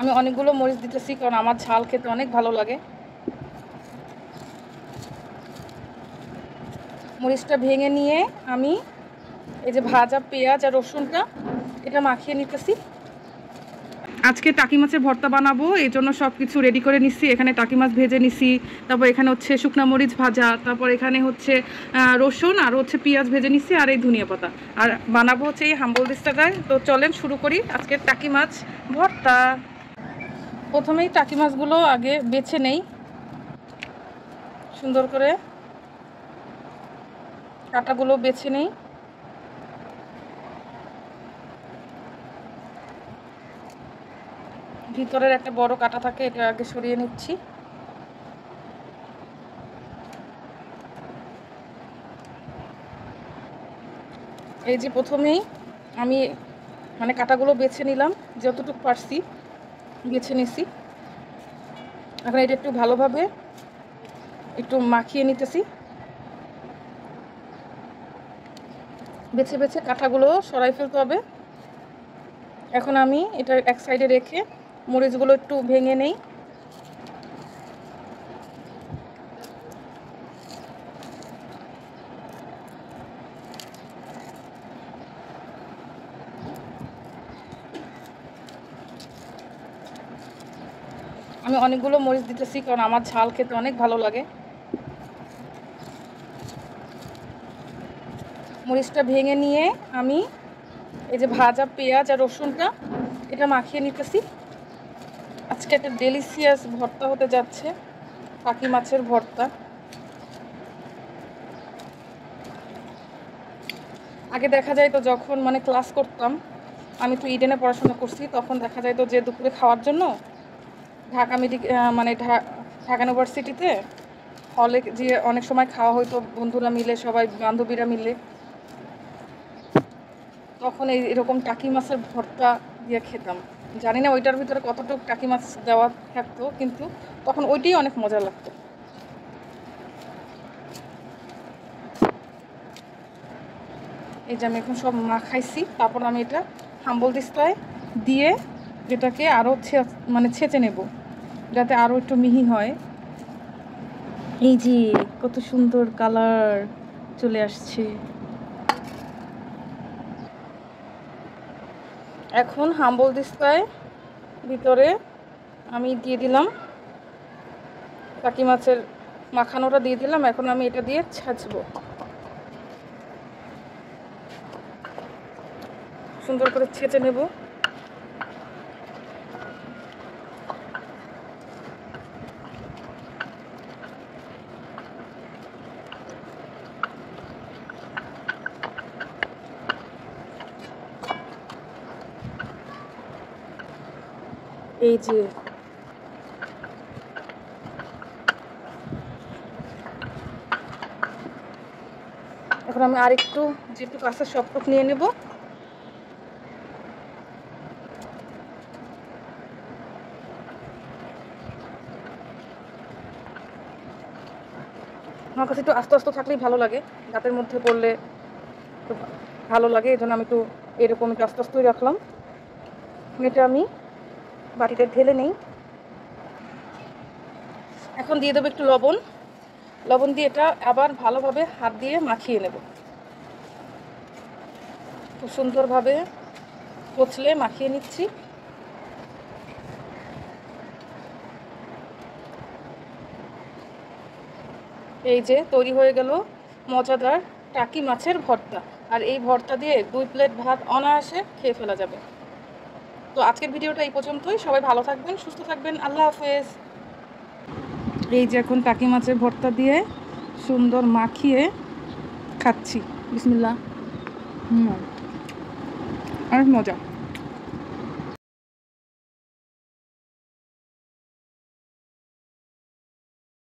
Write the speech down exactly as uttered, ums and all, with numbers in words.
আমি অনেকগুলো মরিচ দিতেছি কারণ আমার ঝাল খেতে অনেক ভালো লাগে। মরিচটা ভেঙে নিয়ে আমি এই যে ভাজা পেঁয়াজ আর রসুনটা এটা মাখিয়ে নিতেছি। আজকে টাকি মাছের ভর্তা বানাবো, এই জন্য সব কিছু রেডি করে নিচ্ছি। এখানে টাকি মাছ ভেজে নিছি, তারপর এখানে হচ্ছে শুকনা মরিচ ভাজা, তারপর এখানে হচ্ছে রসুন আর হচ্ছে পেঁয়াজ ভেজে নিচ্ছি, আর এই ধনিয়া পাতা। আর বানাবো হচ্ছে এই হাম্বল দিস্তাটায়। তো চলেন শুরু করি আজকের টাকি মাছ ভর্তা। প্রথমেই টাকি মাছগুলো আগে বেছে নেই, সুন্দর করে কাঁটাগুলো বেছে নেই। ভিতরের একটা বড় কাঁটা থাকে, এটা আগে সরিয়ে নিচ্ছি। এই যে প্রথমেই আমি মানে কাঁটাগুলো বেছে নিলাম, যতটুকু পারছি বেছে নিছি। এখন এটা একটু ভালোভাবে একটু মাখিয়ে নিতেছি। বেছে বেছে কাঁটাগুলো সরাই ফেলতে হবে। এখন আমি এটা এক সাইডে রেখে মরিচগুলো একটু ভেঙে নেই। আমি অনেকগুলো মরিচ দিতেছি কারণ আমার ঝাল খেতে অনেক ভালো লাগে। মরিচটা ভেঙে নিয়ে আমি এই যে ভাজা পেঁয়াজ আর রসুনটা এটা মাখিয়ে নিতেছি। আজকে একটা ডেলিশিয়াস ভর্তা হতে যাচ্ছে, টাকি মাছের ভর্তা। আগে দেখা যায় তো যখন মানে ক্লাস করতাম, আমি তো ইডেনে পড়াশোনা করছি, তখন দেখা যায় তো যে দুপুরে খাওয়ার জন্য ঢাকা মেডিক মানে ঢাকা ইউনিভার্সিটিতে হলে যে অনেক সময় খাওয়া হইতো বন্ধুরা মিলে, সবাই বান্ধবীরা মিলে। তখন এই এরকম টাকি মাছের ভর্তা দিয়ে খেতাম। জানি না ওইটার ভিতরে কতটুকু টাকি মাছ দেওয়া থাকতো, কিন্তু তখন ওইটাই অনেক মজা লাগতো। এই যে আমি এখন সব মাখাইছি, তারপর আমি এটা হাম্বল দিস্তায় দিয়ে এটাকে আরও মানে ছেঁচে নেব, যাতে আরও একটু মিহি হয়। এই যে কত সুন্দর কালার চলে আসছে। এখন হাম্বল দিস্তায় ভিতরে আমি দিয়ে দিলাম টাকি মাছের মাখানোটা দিয়ে দিলাম। এখন আমি এটা দিয়ে ছাঁচবো, সুন্দর করে ছেঁচে নেব। এই যে এখন আমি আরেকটু যেটুকু আছে সবটুকু নিয়ে নেব। আমার কাছে একটু আস্তে আস্তে থাকলেই ভালো লাগে, দাঁতের মধ্যে পড়লে একটু ভালো লাগে, এই জন্য আমি একটু এরকম একটু আস্তে আস্তেই রাখলাম। এটা আমি বাটিতে ঢেলে নেই। এখন দিয়ে দেবো একটু লবণ। লবণ দিয়ে এটা আবার ভালোভাবে হাত দিয়ে মাখিয়ে নেব, খুব সুন্দরভাবে কচলে মাখিয়ে নিচ্ছি। এই যে তৈরি হয়ে গেল মজাদার টাকি মাছের ভর্তা। আর এই ভর্তা দিয়ে দুই প্লেট ভাত অনায়াসে খেয়ে ফেলা যাবে। তো আজকের ভিডিওটা এই পর্যন্তই। সবাই ভালো থাকবেন, সুস্থ থাকবেন, আল্লাহ হাফেজ। এই যে এখন টাকি মাছের ভর্তা দিয়ে সুন্দর মাখিয়ে খাচ্ছি। বিসমিল্লাহ। হুম, অনেক মজা।